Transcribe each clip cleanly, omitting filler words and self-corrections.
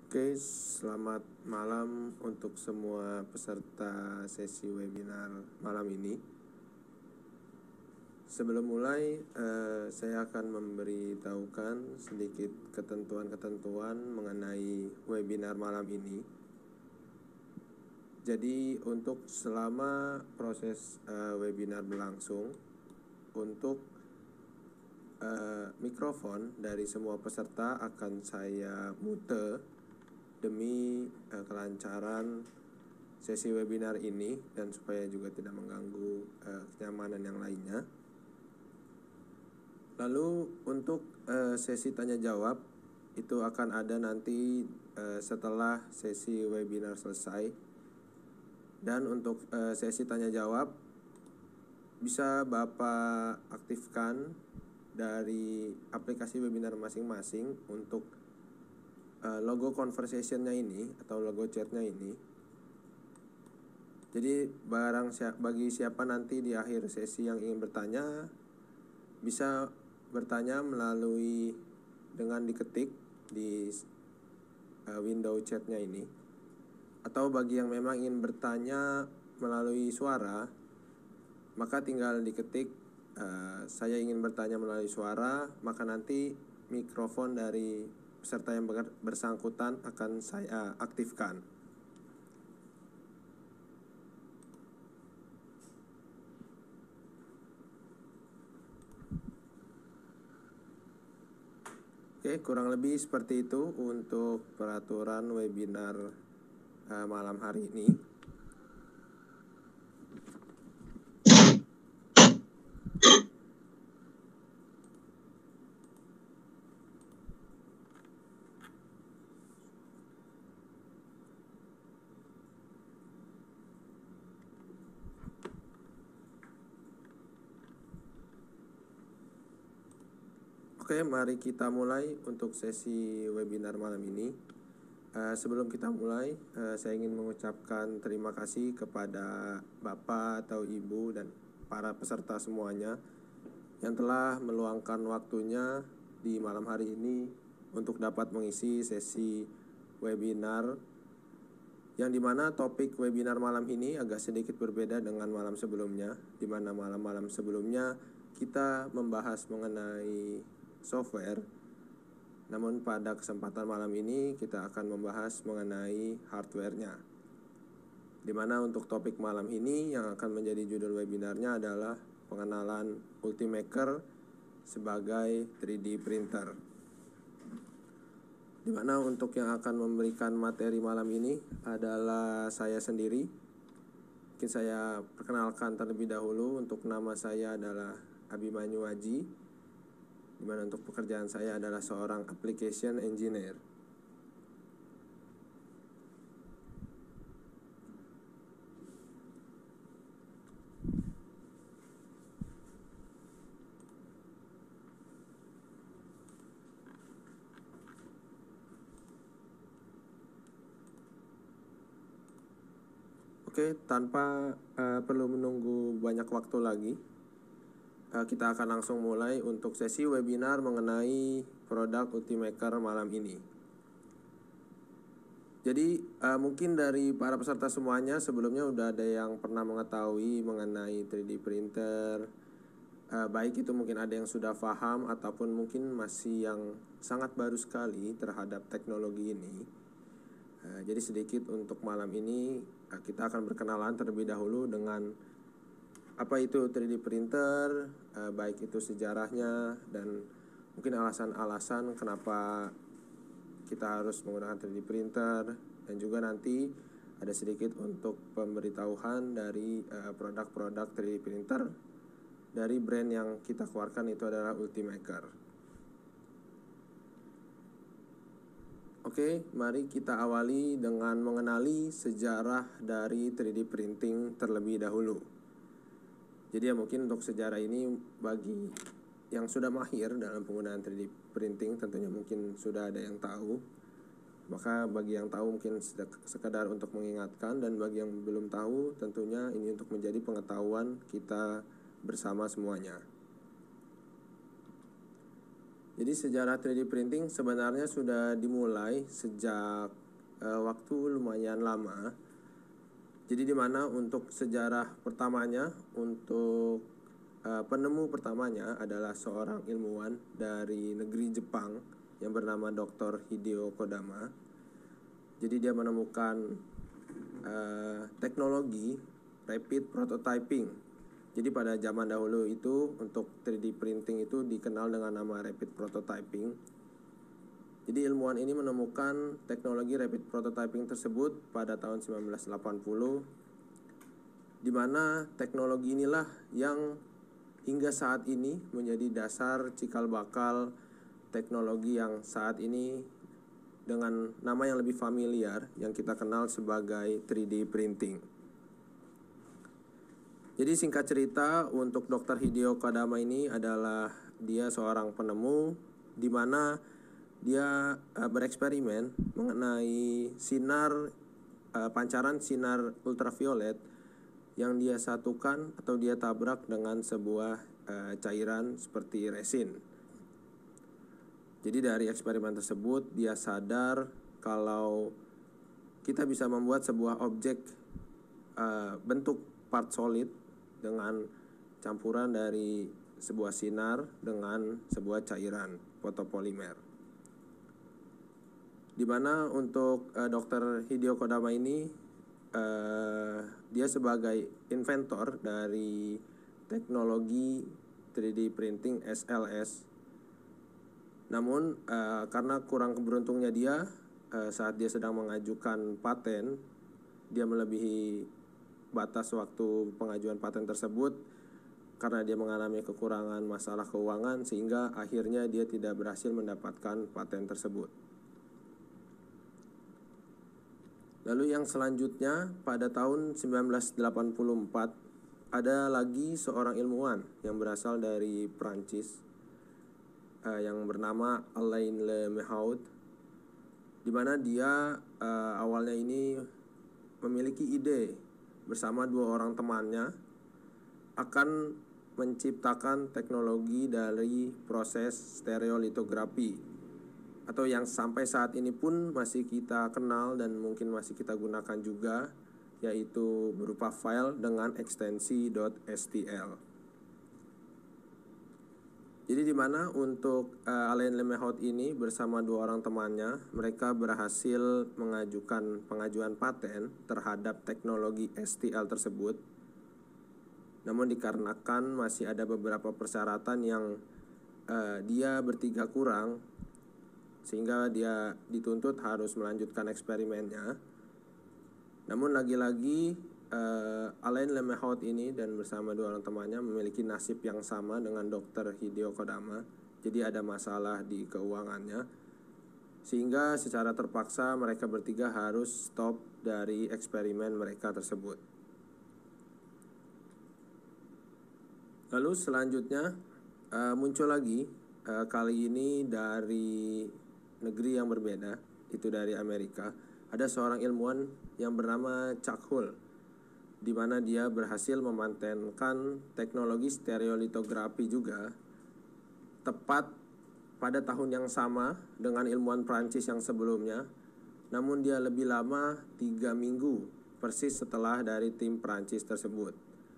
Oke, selamat malam untuk semua peserta sesi webinar malam ini. Sebelum mulai, saya akan memberitahukan sedikit ketentuan-ketentuan mengenai webinar malam ini. Jadi untuk selama proses webinar berlangsung, untuk mikrofon dari semua peserta akan saya mute demi kelancaran sesi webinar ini dan supaya juga tidak mengganggu kenyamanan yang lainnya. Lalu untuk sesi tanya jawab itu akan ada nanti setelah sesi webinar selesai. Dan untuk sesi tanya jawab bisa Bapak aktifkan dari aplikasi webinar masing-masing untuk logo conversation-nya ini atau logo chat-nya ini. Jadi bagi siapa nanti di akhir sesi yang ingin bertanya, bisa bertanya melalui dengan diketik di window chat-nya ini. Atau bagi yang memang ingin bertanya melalui suara, maka tinggal diketik saya ingin bertanya melalui suara, maka nanti mikrofon dari peserta yang bersangkutan akan saya aktifkan. Oke, kurang lebih seperti itu untuk peraturan webinar malam hari ini. Oke, mari kita mulai untuk sesi webinar malam ini. Sebelum kita mulai, saya ingin mengucapkan terima kasih kepada Bapak atau Ibu dan para peserta semuanya yang telah meluangkan waktunya di malam hari ini untuk dapat mengisi sesi webinar yang dimana topik webinar malam ini agak sedikit berbeda dengan malam sebelumnya, di mana malam-malam sebelumnya kita membahas mengenai software. Namun pada kesempatan malam ini kita akan membahas mengenai hardware-nya. Dimana untuk topik malam ini yang akan menjadi judul webinarnya adalah pengenalan Ultimaker sebagai 3D printer. Dimana untuk yang akan memberikan materi malam ini adalah saya sendiri. Mungkin saya perkenalkan terlebih dahulu. Untuk nama saya adalah Abimanyu Aji, dimana untuk pekerjaan saya adalah seorang application engineer. Oke, tanpa perlu menunggu banyak waktu lagi, kita akan langsung mulai untuk sesi webinar mengenai produk Ultimaker malam ini. Jadi mungkin dari para peserta semuanya sebelumnya udah ada yang pernah mengetahui mengenai 3D printer, baik itu mungkin ada yang sudah paham ataupun mungkin masih yang sangat baru sekali terhadap teknologi ini. Jadi sedikit untuk malam ini kita akan berkenalan terlebih dahulu dengan apa itu 3D printer, baik itu sejarahnya dan mungkin alasan-alasan kenapa kita harus menggunakan 3D printer, dan juga nanti ada sedikit untuk pemberitahuan dari produk-produk 3D printer dari brand yang kita keluarkan itu adalah Ultimaker. Oke, mari kita awali dengan mengenali sejarah dari 3D printing terlebih dahulu. Jadi ya mungkin untuk sejarah ini bagi yang sudah mahir dalam penggunaan 3D printing tentunya mungkin sudah ada yang tahu. Maka bagi yang tahu mungkin sekedar untuk mengingatkan, dan bagi yang belum tahu tentunya ini untuk menjadi pengetahuan kita bersama semuanya. Jadi sejarah 3D printing sebenarnya sudah dimulai sejak waktu lumayan lama. Jadi di mana untuk sejarah pertamanya, untuk penemu pertamanya adalah seorang ilmuwan dari negeri Jepang yang bernama Dr. Hideo Kodama. Jadi dia menemukan teknologi rapid prototyping. Jadi pada zaman dahulu itu untuk 3D printing itu dikenal dengan nama rapid prototyping. Jadi ilmuwan ini menemukan teknologi rapid prototyping tersebut pada tahun 1980, di mana teknologi inilah yang hingga saat ini menjadi dasar cikal bakal teknologi yang saat ini dengan nama yang lebih familiar yang kita kenal sebagai 3D printing. Jadi singkat cerita, untuk Dr. Hideo Kodama ini adalah dia seorang penemu di mana dia bereksperimen mengenai pancaran sinar ultraviolet yang dia satukan atau dia tabrak dengan sebuah cairan seperti resin. Jadi dari eksperimen tersebut dia sadar kalau kita bisa membuat sebuah objek bentuk part solid dengan campuran dari sebuah sinar dengan sebuah cairan fotopolimer. Di mana untuk Dr. Hideo Kodama ini dia sebagai inventor dari teknologi 3D printing SLS. Namun karena kurang keberuntungnya dia saat dia sedang mengajukan paten, dia melebihi batas waktu pengajuan paten tersebut karena dia mengalami kekurangan masalah keuangan, sehingga akhirnya dia tidak berhasil mendapatkan paten tersebut. Lalu yang selanjutnya pada tahun 1984 ada lagi seorang ilmuwan yang berasal dari Prancis yang bernama Alain Lemaître, di mana dia awalnya ini memiliki ide bersama dua orang temannya akan menciptakan teknologi dari proses stereolitografi, atau yang sampai saat ini pun masih kita kenal dan mungkin masih kita gunakan juga, yaitu berupa file dengan ekstensi .stl. Jadi di mana untuk Alain Lemaître ini bersama dua orang temannya, mereka berhasil mengajukan pengajuan paten terhadap teknologi STL tersebut. Namun dikarenakan masih ada beberapa persyaratan yang dia bertiga kurang, sehingga dia dituntut harus melanjutkan eksperimennya. Namun lagi-lagi Alain Lemaître ini dan bersama dua orang temannya memiliki nasib yang sama dengan Dr. Hideo Kodama. Jadi ada masalah di keuangannya, sehingga secara terpaksa mereka bertiga harus stop dari eksperimen mereka tersebut. Lalu selanjutnya muncul lagi, kali ini dari negeri yang berbeda, itu dari Amerika. Ada seorang ilmuwan yang bernama Chuck Hull, di mana dia berhasil mematenkan teknologi stereolitografi juga tepat pada tahun yang sama dengan ilmuwan Prancis yang sebelumnya. Namun dia lebih lama 3 minggu persis setelah dari tim Prancis tersebut.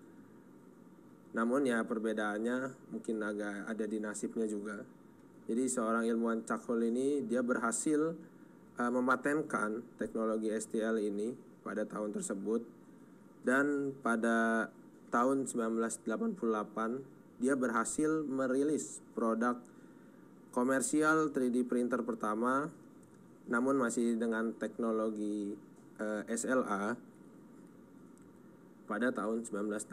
Namun ya perbedaannya mungkin agak ada di nasibnya juga. Jadi seorang ilmuwan Chuck Hull ini dia berhasil mematenkan teknologi STL ini pada tahun tersebut. Dan pada tahun 1988 dia berhasil merilis produk komersial 3D printer pertama, namun masih dengan teknologi SLA pada tahun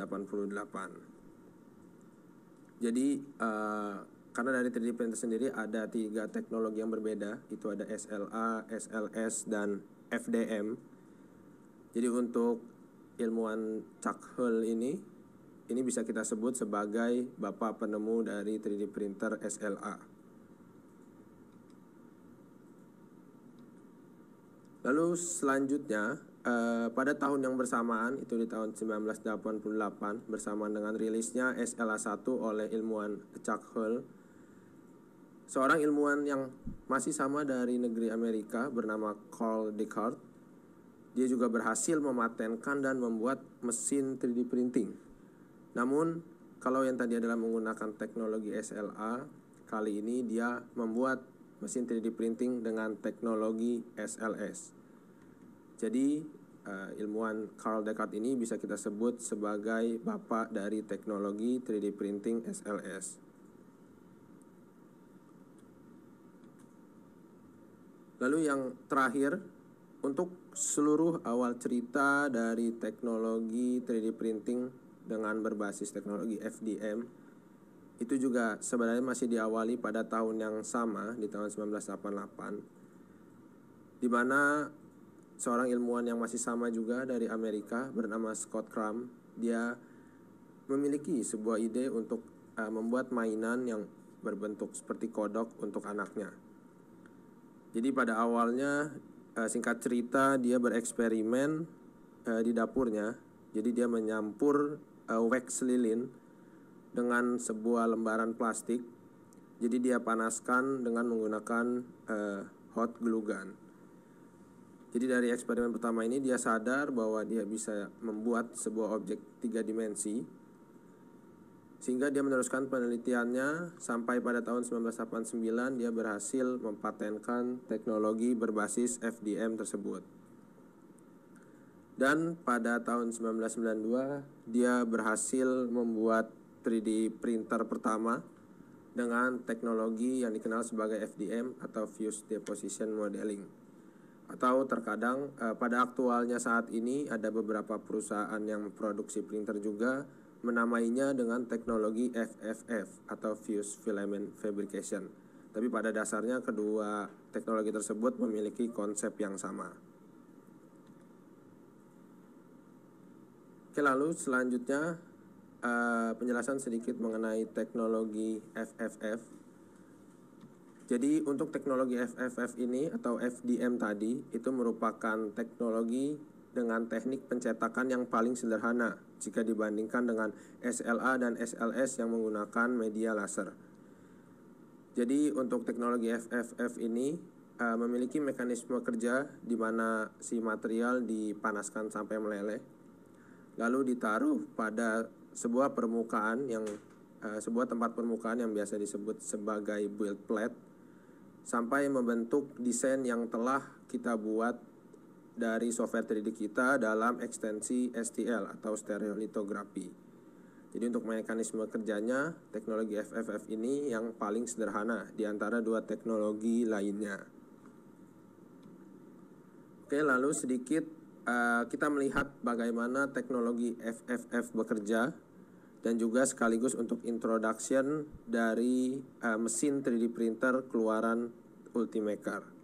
1988. Jadi karena dari 3D printer sendiri ada 3 teknologi yang berbeda, itu ada SLA, SLS, dan FDM. Jadi untuk ilmuwan Chuck Hull ini bisa kita sebut sebagai bapak penemu dari 3D printer SLA. Lalu selanjutnya pada tahun yang bersamaan, itu di tahun 1988, bersamaan dengan rilisnya SLA1 oleh ilmuwan Chuck Hull, Seorang ilmuwan yang masih sama dari negeri Amerika bernama Carl Descartes, dia juga berhasil mematenkan dan membuat mesin 3D printing. Namun, kalau yang tadi adalah menggunakan teknologi SLA, kali ini dia membuat mesin 3D printing dengan teknologi SLS. Jadi, ilmuwan Carl Descartes ini bisa kita sebut sebagai bapak dari teknologi 3D printing SLS. Lalu yang terakhir, untuk seluruh awal cerita dari teknologi 3D printing dengan berbasis teknologi FDM, itu juga sebenarnya masih diawali pada tahun yang sama, di tahun 1988, di mana seorang ilmuwan yang masih sama juga dari Amerika bernama Scott Crumb, dia memiliki sebuah ide untuk membuat mainan yang berbentuk seperti kodok untuk anaknya. Jadi pada awalnya, singkat cerita, dia bereksperimen di dapurnya. Jadi dia menyampur wax lilin dengan sebuah lembaran plastik. Jadi dia panaskan dengan menggunakan hot glue gun. Jadi dari eksperimen pertama ini dia sadar bahwa dia bisa membuat sebuah objek 3 dimensi, sehingga dia meneruskan penelitiannya sampai pada tahun 1989 dia berhasil mempatenkan teknologi berbasis FDM tersebut. Dan pada tahun 1992 dia berhasil membuat 3D printer pertama dengan teknologi yang dikenal sebagai FDM atau Fused Deposition Modeling. Atau terkadang pada aktualnya saat ini ada beberapa perusahaan yang memproduksi printer juga menamainya dengan teknologi FFF atau Fused Filament Fabrication. Tapi pada dasarnya kedua teknologi tersebut memiliki konsep yang sama. Oke, lalu selanjutnya penjelasan sedikit mengenai teknologi FFF. Jadi untuk teknologi FFF ini atau FDM tadi itu merupakan teknologi dengan teknik pencetakan yang paling sederhana jika dibandingkan dengan SLA dan SLS yang menggunakan media laser. Jadi untuk teknologi FFF ini memiliki mekanisme kerja di mana si material dipanaskan sampai meleleh, lalu ditaruh pada sebuah permukaan sebuah tempat permukaan yang biasa disebut sebagai build plate, sampai membentuk desain yang telah kita buat dari software 3D kita dalam ekstensi STL atau stereolitografi. Jadi untuk mekanisme kerjanya, teknologi FFF ini yang paling sederhana di antara dua teknologi lainnya. Oke, lalu sedikit kita melihat bagaimana teknologi FFF bekerja dan juga sekaligus untuk introduction dari mesin 3D printer keluaran Ultimaker.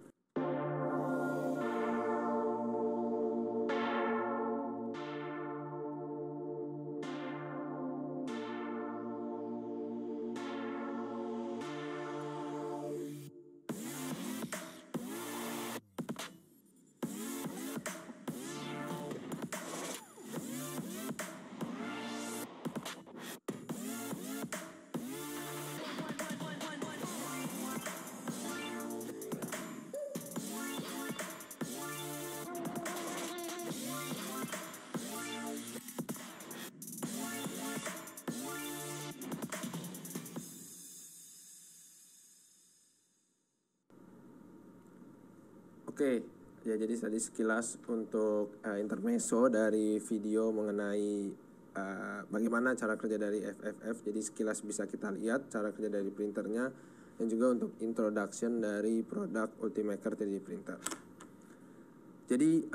Oke, ya jadi tadi sekilas untuk intermezzo dari video mengenai bagaimana cara kerja dari FFF. Jadi sekilas bisa kita lihat cara kerja dari printernya dan juga untuk introduction dari produk Ultimaker 3D printer. Jadi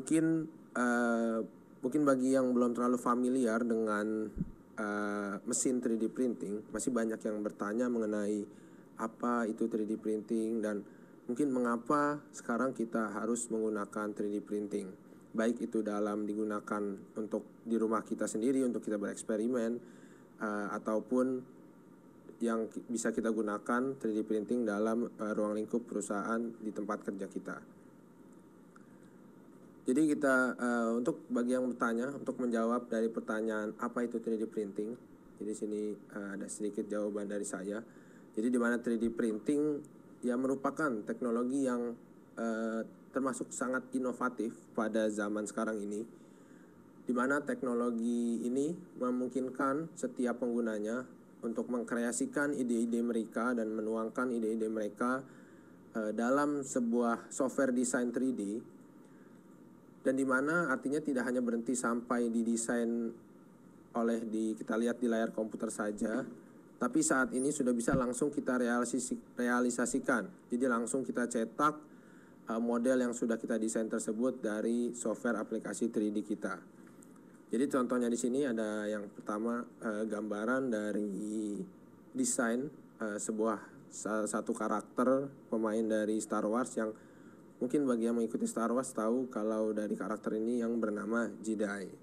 mungkin bagi yang belum terlalu familiar dengan mesin 3D printing, masih banyak yang bertanya mengenai apa itu 3D printing dan mungkin mengapa sekarang kita harus menggunakan 3D printing, baik itu dalam digunakan untuk di rumah kita sendiri untuk kita bereksperimen, ataupun yang bisa kita gunakan 3D printing dalam ruang lingkup perusahaan di tempat kerja kita. Jadi kita untuk bagi yang bertanya, untuk menjawab dari pertanyaan apa itu 3D printing, jadi sini ada sedikit jawaban dari saya. Jadi di mana 3D printing ya merupakan teknologi yang termasuk sangat inovatif pada zaman sekarang ini, di mana teknologi ini memungkinkan setiap penggunanya untuk mengkreasikan ide-ide mereka dan menuangkan ide-ide mereka dalam sebuah software desain 3D, dan di mana artinya tidak hanya berhenti sampai di desain kita lihat di layar komputer saja, tapi saat ini sudah bisa langsung kita realisasikan. Jadi langsung kita cetak model yang sudah kita desain tersebut dari software aplikasi 3D kita. Jadi contohnya di sini ada yang pertama gambaran dari desain satu karakter pemain dari Star Wars, yang mungkin bagi yang mengikuti Star Wars tahu kalau dari karakter ini yang bernama Jedi.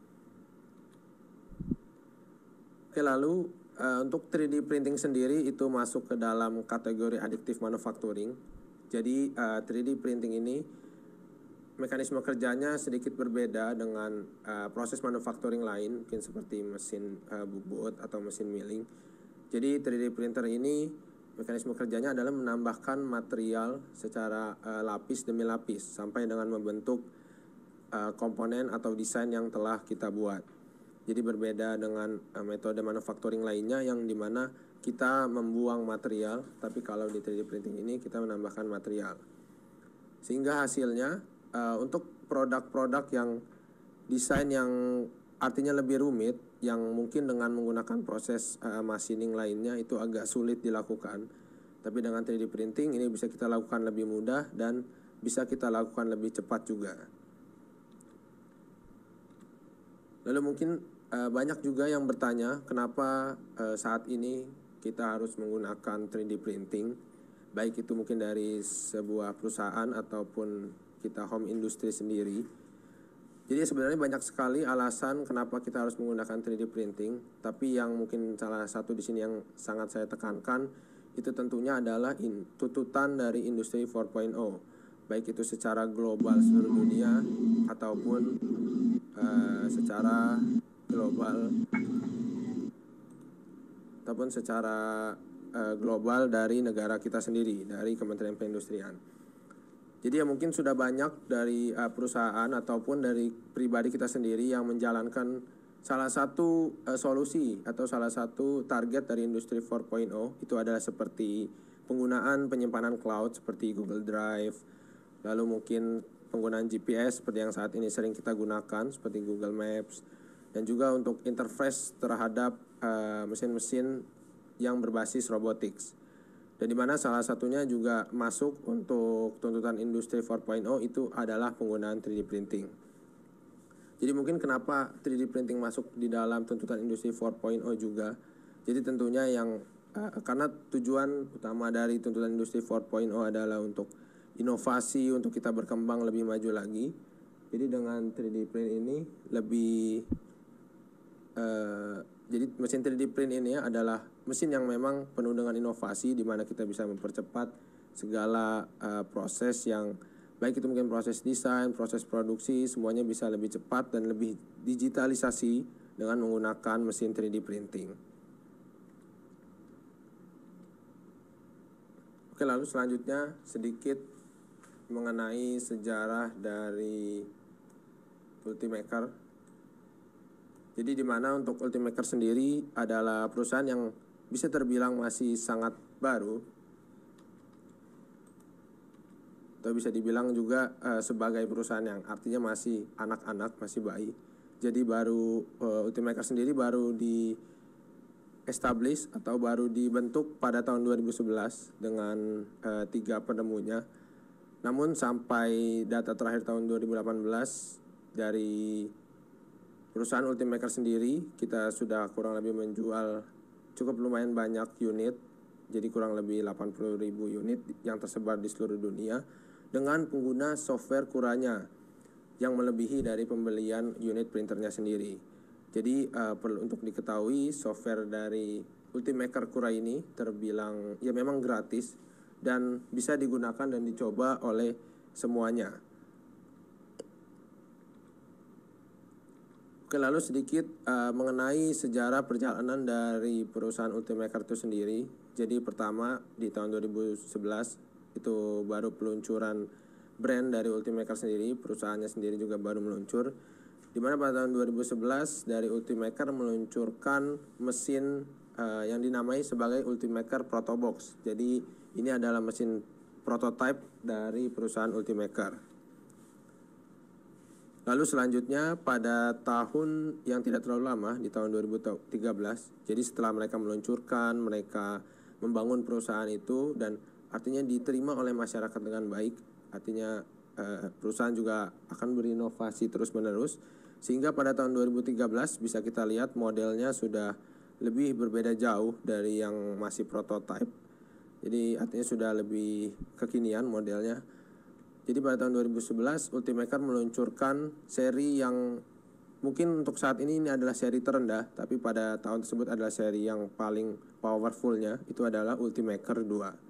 Oke, lalu untuk 3D printing sendiri itu masuk ke dalam kategori additive manufacturing. Jadi 3D printing ini mekanisme kerjanya sedikit berbeda dengan proses manufacturing lain, mungkin seperti mesin bubut atau mesin milling. Jadi 3D printer ini mekanisme kerjanya adalah menambahkan material secara lapis demi lapis sampai dengan membentuk komponen atau desain yang telah kita buat. Jadi berbeda dengan metode manufacturing lainnya yang dimana kita membuang material, tapi kalau di 3D printing ini kita menambahkan material. Sehingga hasilnya untuk produk-produk yang desain yang artinya lebih rumit, yang mungkin dengan menggunakan proses machining lainnya itu agak sulit dilakukan, tapi dengan 3D printing ini bisa kita lakukan lebih mudah dan bisa kita lakukan lebih cepat juga. Lalu mungkin banyak juga yang bertanya kenapa saat ini kita harus menggunakan 3D printing, baik itu mungkin dari sebuah perusahaan ataupun kita home industry sendiri. Jadi sebenarnya banyak sekali alasan kenapa kita harus menggunakan 3D printing, tapi yang mungkin salah satu di sini yang sangat saya tekankan itu tentunya adalah tuntutan dari industri 4.0, baik itu secara global seluruh dunia ataupun secara global dari negara kita sendiri, dari Kementerian Perindustrian. Jadi ya mungkin sudah banyak dari perusahaan ataupun dari pribadi kita sendiri yang menjalankan salah satu solusi atau salah satu target dari industri 4.0 itu adalah seperti penggunaan penyimpanan cloud seperti Google Drive, lalu mungkin penggunaan GPS seperti yang saat ini sering kita gunakan seperti Google Maps, dan juga untuk interface terhadap mesin-mesin yang berbasis robotics. Dan di mana salah satunya juga masuk untuk tuntutan industri 4.0 itu adalah penggunaan 3D printing. Jadi mungkin kenapa 3D printing masuk di dalam tuntutan industri 4.0 juga. Jadi tentunya karena tujuan utama dari tuntutan industri 4.0 adalah untuk inovasi, untuk kita berkembang lebih maju lagi. Jadi dengan 3D print ini jadi mesin 3D print ini adalah mesin yang memang penuh dengan inovasi, di mana kita bisa mempercepat segala proses yang baik itu mungkin proses desain, proses produksi, semuanya bisa lebih cepat dan lebih digitalisasi dengan menggunakan mesin 3D printing. Oke, lalu selanjutnya sedikit mengenai sejarah dari Ultimaker. Jadi di mana untuk Ultimaker sendiri adalah perusahaan yang bisa terbilang masih sangat baru, atau bisa dibilang juga sebagai perusahaan yang artinya masih anak-anak, masih bayi. Jadi Ultimaker sendiri baru establish atau baru dibentuk pada tahun 2011 dengan 3 penemunya. Namun sampai data terakhir tahun 2018 dari perusahaan Ultimaker sendiri, kita sudah kurang lebih menjual cukup lumayan banyak unit, jadi kurang lebih 80.000 unit yang tersebar di seluruh dunia dengan pengguna software Kuranya yang melebihi dari pembelian unit printernya sendiri. Jadi perlu untuk diketahui software dari Ultimaker Kura ini terbilang ya memang gratis dan bisa digunakan dan dicoba oleh semuanya. Oke, lalu sedikit mengenai sejarah perjalanan dari perusahaan Ultimaker itu sendiri. Jadi pertama di tahun 2011 itu baru peluncuran brand dari Ultimaker sendiri, perusahaannya sendiri juga baru meluncur. Di mana pada tahun 2011 dari Ultimaker meluncurkan mesin yang dinamai sebagai Ultimaker Protobox. Jadi ini adalah mesin prototype dari perusahaan Ultimaker. Lalu selanjutnya pada tahun yang tidak terlalu lama, di tahun 2013, jadi setelah mereka meluncurkan, mereka membangun perusahaan itu dan artinya diterima oleh masyarakat dengan baik, artinya perusahaan juga akan berinovasi terus-menerus, sehingga pada tahun 2013 bisa kita lihat modelnya sudah lebih berbeda jauh dari yang masih prototype. Jadi artinya sudah lebih kekinian modelnya. Jadi pada tahun 2011 Ultimaker meluncurkan seri yang mungkin untuk saat ini adalah seri terendah, tapi pada tahun tersebut adalah seri yang paling powerfulnya, itu adalah Ultimaker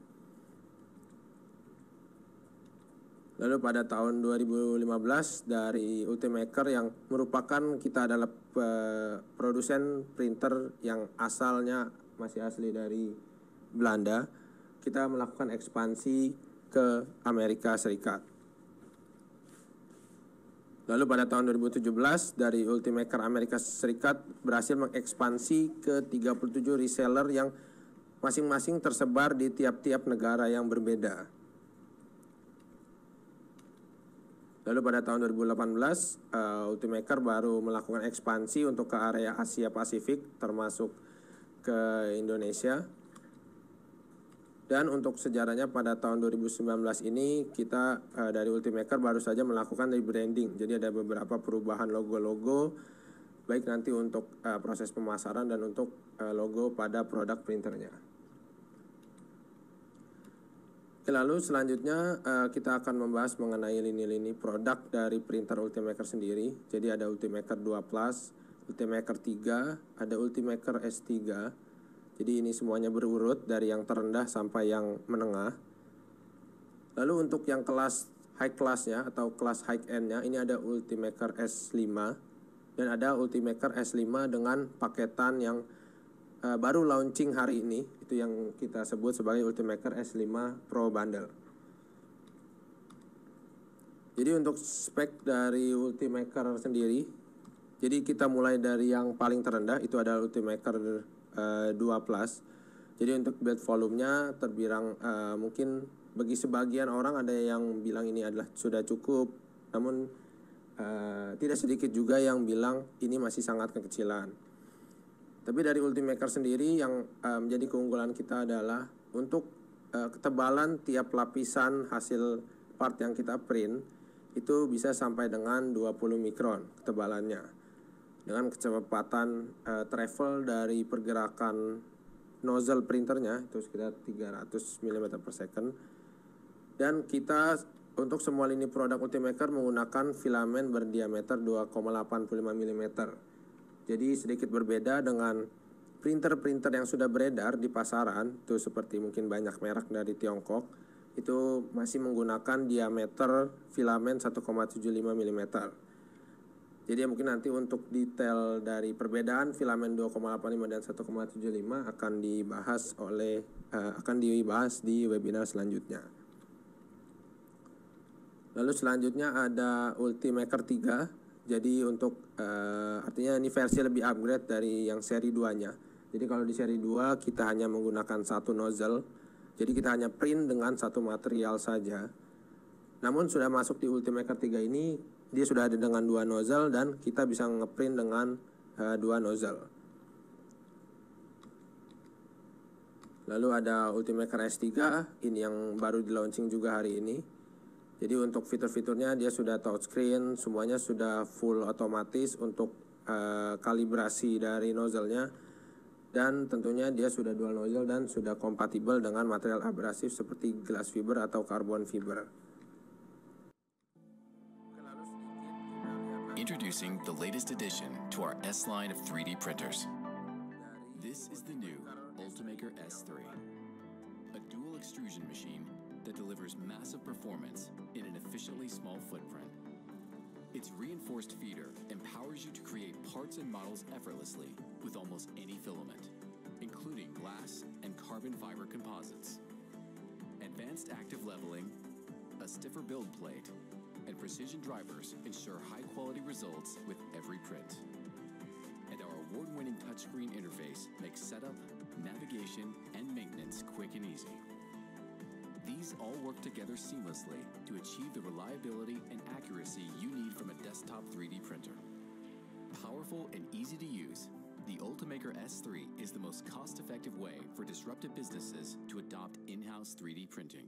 2. Lalu pada tahun 2015 dari Ultimaker yang merupakan kita adalah produsen printer yang asalnya masih asli dari Belanda, kita melakukan ekspansi ke Amerika Serikat. Lalu pada tahun 2017 dari Ultimaker Amerika Serikat berhasil mengekspansi ke 37 reseller yang masing-masing tersebar di tiap-tiap negara yang berbeda. Lalu pada tahun 2018 Ultimaker baru melakukan ekspansi untuk ke area Asia Pasifik termasuk ke Indonesia. Dan untuk sejarahnya pada tahun 2019 ini kita dari Ultimaker baru saja melakukan rebranding. Jadi ada beberapa perubahan logo-logo, baik nanti untuk proses pemasaran dan untuk logo pada produk printernya. Lalu selanjutnya kita akan membahas mengenai lini-lini produk dari printer Ultimaker sendiri. Jadi ada Ultimaker 2 Plus, Ultimaker 3, ada Ultimaker S3. Jadi ini semuanya berurut dari yang terendah sampai yang menengah. Lalu untuk yang kelas high class-nya atau kelas high end-nya ini ada Ultimaker S5 dan ada Ultimaker S5 dengan paketan yang baru launching hari ini, itu yang kita sebut sebagai Ultimaker S5 Pro Bundle. Jadi untuk spek dari Ultimaker sendiri, jadi kita mulai dari yang paling terendah, itu adalah Ultimaker 2 Plus. Jadi untuk build volumenya terbilang mungkin bagi sebagian orang ada yang bilang ini adalah sudah cukup, namun tidak sedikit juga yang bilang ini masih sangat kekecilan. Tapi dari Ultimaker sendiri yang menjadi keunggulan kita adalah untuk ketebalan tiap lapisan hasil part yang kita print itu bisa sampai dengan 20 mikron ketebalannya. Dengan kecepatan travel dari pergerakan nozzle printernya itu sekitar 300 mm per second. Dan kita untuk semua lini produk Ultimaker menggunakan filamen berdiameter 2,85 mm. Jadi sedikit berbeda dengan printer-printer yang sudah beredar di pasaran, itu seperti mungkin banyak merek dari Tiongkok, itu masih menggunakan diameter filamen 1,75 mm. Jadi mungkin nanti untuk detail dari perbedaan filamen 2,85 dan 1,75 akan dibahas di webinar selanjutnya. Lalu selanjutnya ada Ultimaker 3. Jadi untuk artinya ini versi lebih upgrade dari yang seri 2-nya. Jadi kalau di seri 2 kita hanya menggunakan satu nozzle. Jadi kita hanya print dengan satu material saja. Namun sudah masuk di Ultimaker 3 ini dia sudah ada dengan 2 nozzle dan kita bisa ngeprint dengan 2 nozzle. Lalu ada Ultimaker S3, ini yang baru di launching juga hari ini. Jadi untuk fitur-fiturnya dia sudah touchscreen, semuanya sudah full otomatis untuk kalibrasi dari nozzle-nya. Dan tentunya dia sudah dual nozzle dan sudah kompatibel dengan material abrasif seperti glass fiber atau carbon fiber. Introducing the latest addition to our S line of 3D printers. This is the new Ultimaker S3, a dual extrusion machine that delivers massive performance in an efficiently small footprint. Its reinforced feeder empowers you to create parts and models effortlessly with almost any filament, including including glass and carbon fiber composites. Advanced active leveling, a stiffer build plate, and precision drivers ensure high-quality results with every print. And our award-winning touchscreen interface makes setup, navigation, and maintenance quick and easy. These all work together seamlessly to achieve the reliability and accuracy you need from a desktop 3D printer. Powerful and easy to use, the Ultimaker S3 is the most cost-effective way for disruptive businesses to adopt in-house 3D printing.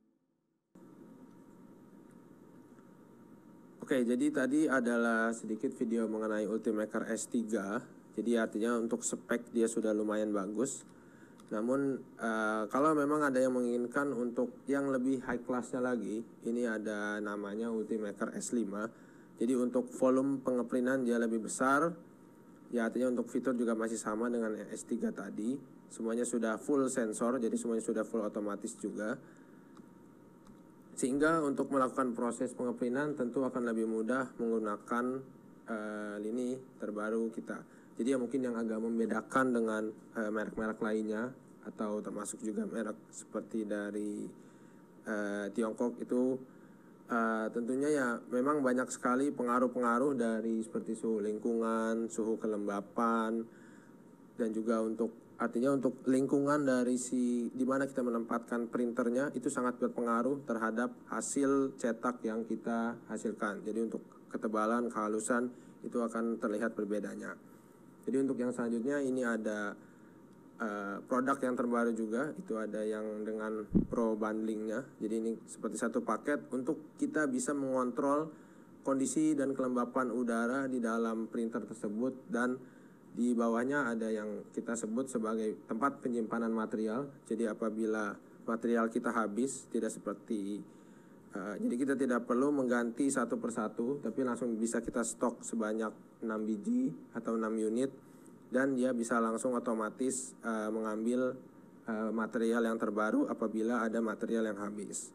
Oke, jadi tadi adalah sedikit video mengenai Ultimaker S3. Jadi artinya untuk spek dia sudah lumayan bagus. Namun kalau memang ada yang menginginkan untuk yang lebih high class-nya lagi, ini ada namanya Ultimaker S5. Jadi untuk volume pengeprintan dia lebih besar. Ya artinya untuk fitur juga masih sama dengan S3 tadi. Semuanya sudah full sensor, jadi semuanya sudah full otomatis juga. Sehingga untuk melakukan proses pengeprintan tentu akan lebih mudah menggunakan lini terbaru kita. Jadi ya mungkin yang agak membedakan dengan merek-merek lainnya atau termasuk juga merek seperti dari Tiongkok itu tentunya ya memang banyak sekali pengaruh-pengaruh dari seperti suhu lingkungan, suhu kelembapan, dan juga untuk artinya untuk lingkungan dari di mana kita menempatkan printernya itu sangat berpengaruh terhadap hasil cetak yang kita hasilkan. Jadi untuk ketebalan, kehalusan itu akan terlihat berbedanya. Jadi untuk yang selanjutnya ini ada produk yang terbaru juga, itu ada yang dengan Pro bundlingnya. Jadi ini seperti satu paket untuk kita bisa mengontrol kondisi dan kelembapan udara di dalam printer tersebut, dan di bawahnya ada yang kita sebut sebagai tempat penyimpanan material. Jadi apabila material kita habis, tidak seperti jadi kita tidak perlu mengganti satu persatu, tapi langsung bisa kita stok sebanyak 6 biji atau 6 unit, dan dia bisa langsung otomatis mengambil material yang terbaru apabila ada material yang habis.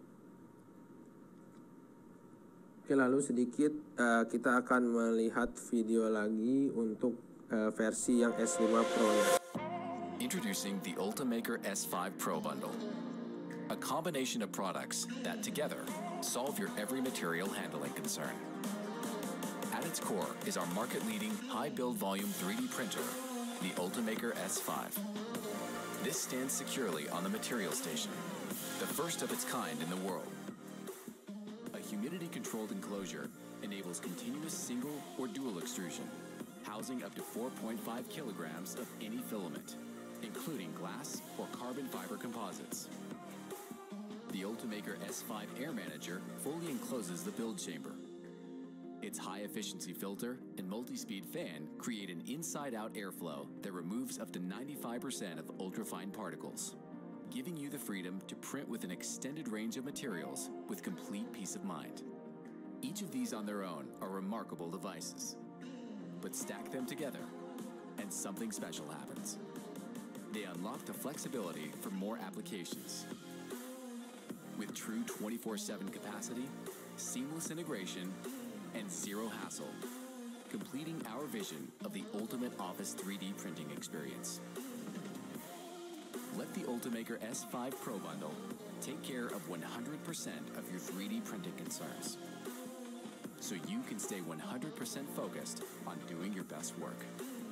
Oke, lalu sedikit kita akan melihat video lagi untuk versi yang S5 Pro. Introducing the Ultimaker S5 Pro Bundle. A combination of products that together solve your every material handling concern. At its core is our market-leading high-build volume 3D printer, the Ultimaker S5. This stands securely on the material station, the first of its kind in the world. A humidity-controlled enclosure enables continuous single or dual extrusion, housing up to 4.5 kilograms of any filament, including glass or carbon fiber composites. The Ultimaker S5 Air Manager fully encloses the build chamber. Its high-efficiency filter and multi-speed fan create an inside-out airflow that removes up to 95% of ultrafine particles, giving you the freedom to print with an extended range of materials with complete peace of mind. Each of these on their own are remarkable devices, but stack them together and something special happens. They unlock the flexibility for more applications. With true 24/7 capacity, seamless integration, and zero hassle, completing our vision of the ultimate office 3D printing experience. Let the Ultimaker S5 Pro Bundle take care of 100% of your 3D printing concerns, so you can stay 100% focused on doing your best work.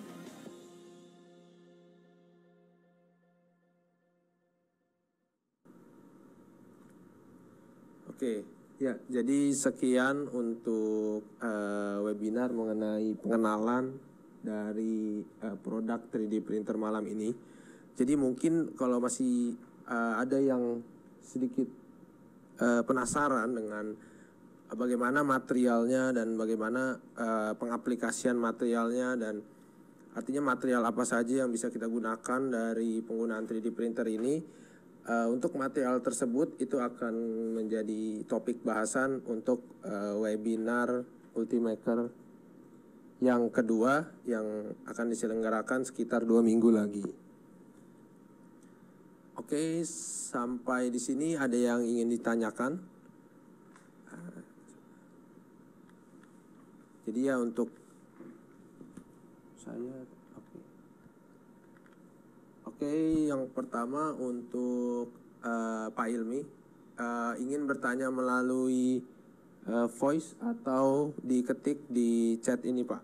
Oke, ya, jadi sekian untuk webinar mengenai pengenalan dari produk 3D printer malam ini. Jadi mungkin kalau masih ada yang sedikit penasaran dengan bagaimana materialnya dan bagaimana pengaplikasian materialnya, dan artinya material apa saja yang bisa kita gunakan dari penggunaan 3D printer ini. Untuk material tersebut itu akan menjadi topik bahasan untuk webinar Ultimaker yang kedua yang akan diselenggarakan sekitar 2 minggu lagi. Oke, sampai di sini ada yang ingin ditanyakan? Jadi ya untuk saya, oke. Oke, yang pertama untuk Pak Ilmi, ingin bertanya melalui voice atau diketik di chat ini, Pak.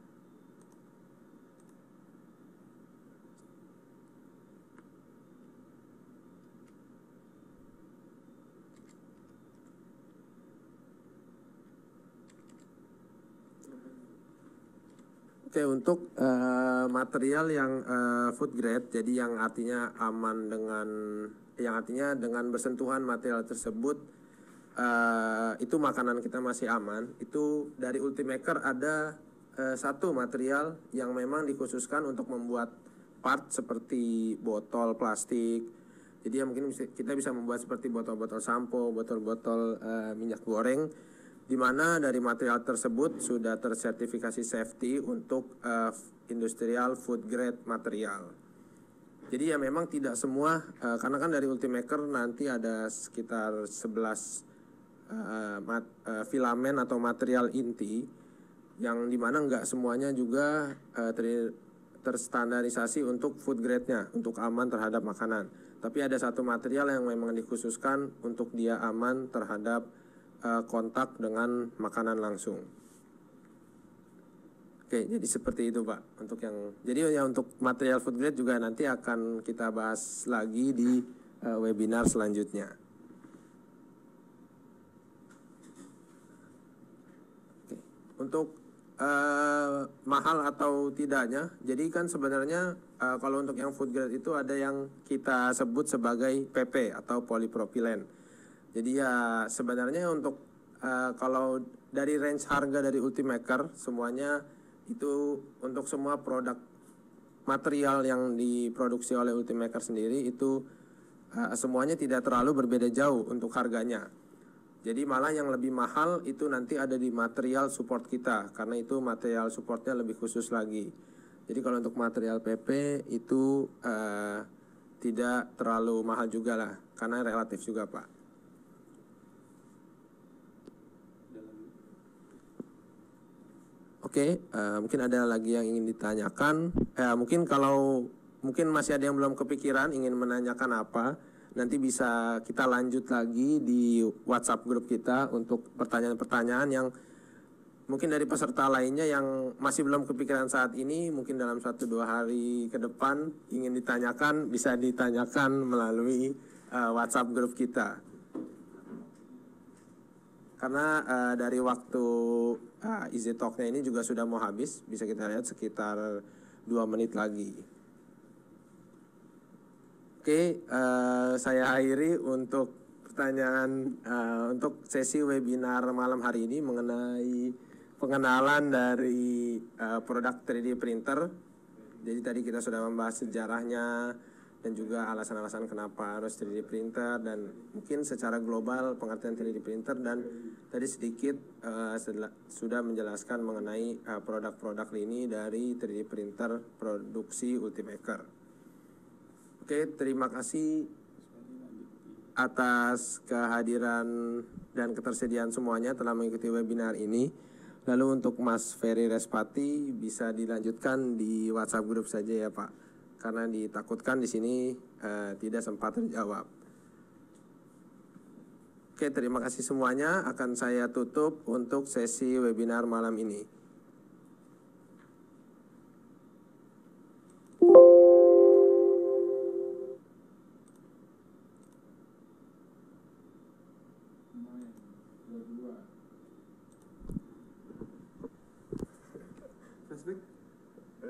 Oke, untuk material yang food grade, jadi yang artinya aman dengan bersentuhan material tersebut itu makanan kita masih aman. Itu dari Ultimaker ada satu material yang memang dikhususkan untuk membuat part seperti botol plastik. Jadi ya mungkin kita bisa membuat seperti botol-botol sampo, botol-botol minyak goreng, di mana dari material tersebut sudah tersertifikasi safety untuk industrial food grade material. Jadi ya memang tidak semua, karena kan dari Ultimaker nanti ada sekitar 11 filamen atau material inti, yang dimana nggak semuanya juga terstandarisasi untuk food grade-nya, untuk aman terhadap makanan. Tapi ada satu material yang memang dikhususkan untuk dia aman terhadap kontak dengan makanan langsung. Oke, jadi seperti itu Pak. Untuk material food grade juga nanti akan kita bahas lagi di webinar selanjutnya. Oke. Untuk mahal atau tidaknya, jadi kan sebenarnya kalau untuk yang food grade itu ada yang kita sebut sebagai PP atau polipropilen. Jadi ya sebenarnya untuk kalau dari range harga dari Ultimaker semuanya itu untuk semua produk material yang diproduksi oleh Ultimaker sendiri itu semuanya tidak terlalu berbeda jauh untuk harganya. Jadi malah yang lebih mahal itu nanti ada di material support kita, karena itu material supportnya lebih khusus lagi. Jadi kalau untuk material PP itu tidak terlalu mahal juga lah, karena relatif juga Pak. Oke, mungkin ada lagi yang ingin ditanyakan. Mungkin masih ada yang belum kepikiran ingin menanyakan apa, nanti bisa kita lanjut lagi di WhatsApp grup kita untuk pertanyaan-pertanyaan yang mungkin dari peserta lainnya yang masih belum kepikiran saat ini, mungkin dalam 1-2 hari ke depan ingin ditanyakan, bisa ditanyakan melalui WhatsApp grup kita. Karena dari waktu Easy Talk-nya ini juga sudah mau habis, bisa kita lihat sekitar 2 menit lagi. Oke, saya akhiri untuk pertanyaan untuk sesi webinar malam hari ini mengenai pengenalan dari produk 3D printer. Jadi tadi kita sudah membahas sejarahnya dan juga alasan-alasan kenapa harus 3D printer dan mungkin secara global pengertian 3D printer, dan tadi sedikit sudah menjelaskan mengenai produk-produk ini dari 3D printer produksi Ultimaker. Oke, terima kasih atas kehadiran dan ketersediaan semuanya telah mengikuti webinar ini. Lalu untuk Mas Ferry Respati bisa dilanjutkan di WhatsApp grup saja ya Pak, karena ditakutkan di sini tidak sempat terjawab. Oke, terima kasih semuanya. Akan saya tutup untuk sesi webinar malam ini.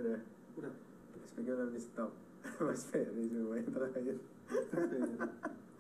Udah. Speaker udah di stop. Mas Ferry semuanya terakhir.